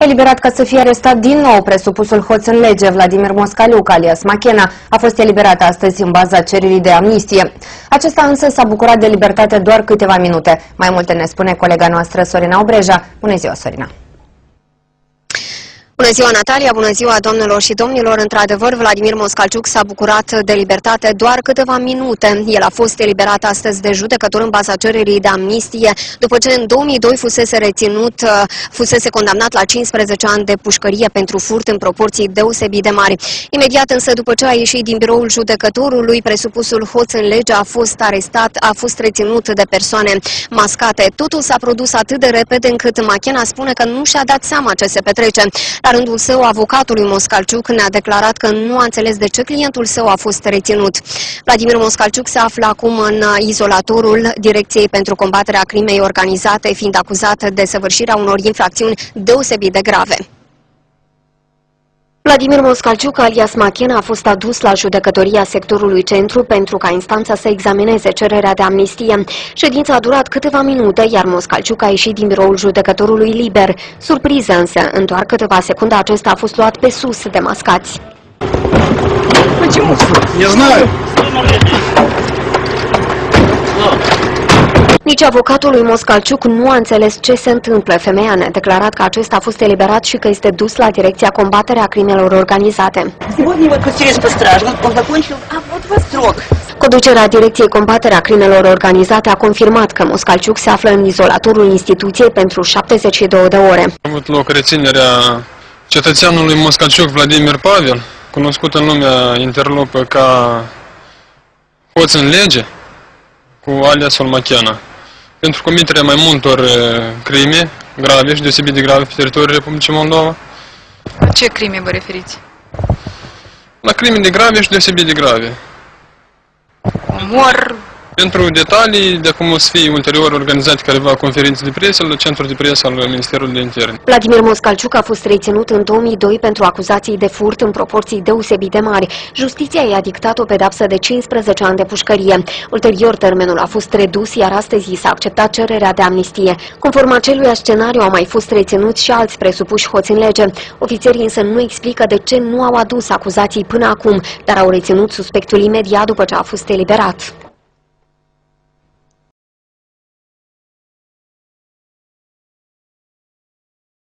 Eliberat ca să fie arestat din nou presupusul hoț în lege, Vladimir Moscaliuc, alias Machena, a fost eliberat astăzi în baza cererii de amnistie. Acesta însă s-a bucurat de libertate doar câteva minute. Mai multe ne spune colega noastră Sorina Obreja. Bună ziua, Sorina! Bună ziua, Natalia! Bună ziua, domnilor și domnilor! Într-adevăr, Vladimir Moscaliuc s-a bucurat de libertate doar câteva minute. El a fost eliberat astăzi de judecător în baza cererii de amnistie, după ce în 2002 fusese condamnat la 15 ani de pușcărie pentru furt în proporții deosebit de mari. Imediat însă, după ce a ieșit din biroul judecătorului, presupusul hoț în lege a fost arestat, a fost reținut de persoane mascate. Totul s-a produs atât de repede încât Machena spune că nu și-a dat seama ce se petrece. La rândul său, avocatul lui Moscaliuc ne-a declarat că nu a înțeles de ce clientul său a fost reținut. Vladimir Moscaliuc se află acum în izolatorul Direcției pentru combaterea crimei organizate, fiind acuzat de săvârșirea unor infracțiuni deosebit de grave. Vladimir Moscaliuc, alias Machena, a fost adus la judecătoria sectorului centru pentru ca instanța să examineze cererea de amnistie. Ședința a durat câteva minute, iar Moscaliuc a ieșit din biroul judecătorului liber. Surpriză însă, în doar câteva secunde acesta a fost luat pe sus de mascați. Nici avocatul lui Moscaliuc nu a înțeles ce se întâmplă. Femeia ne-a declarat că acesta a fost eliberat și că este dus la Direcția combaterea crimelor organizate. Conducerea Direcției combaterea crimelor organizate a confirmat că Moscaliuc se află în izolatorul instituției pentru 72 de ore. A avut loc reținerea cetățeanului Moscaliuc Vladimir Pavel, cunoscut în lumea interlopă ca hoț în lege, cu aliasul Machena, pentru comiterea mai multor crime grave și deosebit de grave pe teritoriul Republicii Moldova. La ce crime vă referiți? La crime de grave și deosebit de grave. Omor? Pentru detalii, de acum o să fie ulterior organizate careva conferințe de presă la Centrul de Presă al Ministerului de Interne. Vladimir Moscaliuc a fost reținut în 2002 pentru acuzații de furt în proporții deosebit de mari. Justiția i-a dictat o pedeapsă de 15 ani de pușcărie. Ulterior, termenul a fost redus, iar astăzi s-a acceptat cererea de amnistie. Conform acelui scenariu, au mai fost reținuți și alți presupuși hoți în lege. Ofițerii însă nu explică de ce nu au adus acuzații până acum, dar au reținut suspectul imediat după ce a fost eliberat.